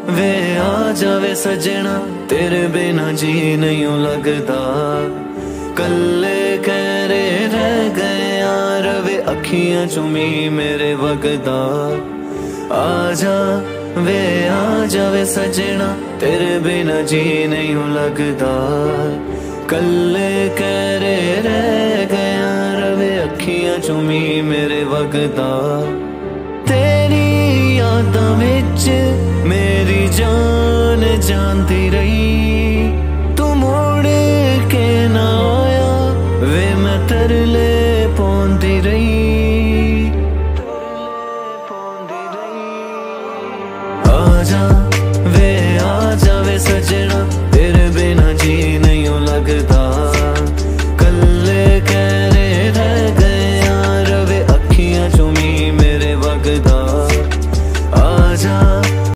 वे आ जावे सजना तेरे बिना जी नहीं लगता। कल्ले कहरे रह गए यार वे अखियां चुमी मेरे वगदा। आजा वे आ जावे सजना तेरे बिना जी नहीं लगता। कल्ले कहरे रह गए यार वे अखियां चुमी मेरे वगदा। तेरी यादां विच